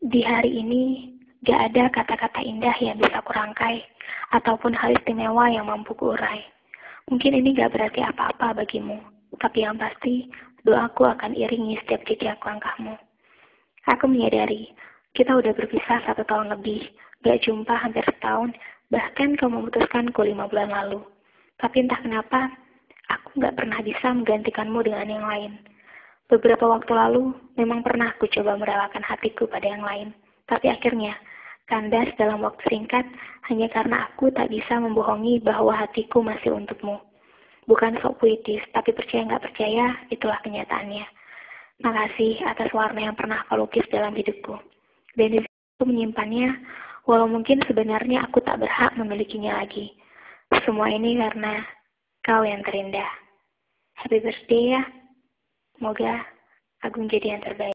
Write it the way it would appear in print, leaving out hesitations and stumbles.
Di hari ini, gak ada kata-kata indah yang bisa kurangkai, ataupun hal istimewa yang mampu kuurai. Mungkin ini gak berarti apa-apa bagimu, tapi yang pasti, doaku akan iringi setiap jejak langkahmu. Aku menyadari, kita udah berpisah 1 tahun lebih, gak jumpa hampir setahun, bahkan kau memutuskanku 5 bulan lalu. Tapi entah kenapa, aku gak pernah bisa menggantikanmu dengan yang lain. Beberapa waktu lalu, memang pernah aku coba merelakan hatiku pada yang lain. Tapi akhirnya, kandas dalam waktu singkat hanya karena aku tak bisa membohongi bahwa hatiku masih untukmu. Bukan sok puitis, tapi percaya nggak percaya, itulah kenyataannya. Makasih atas warna yang pernah kau lukis dalam hidupku. Dan di situ aku menyimpannya, walau mungkin sebenarnya aku tak berhak memilikinya lagi. Semua ini karena kau yang terindah. Happy birthday ya. Semoga Agung jadi yang terbaik.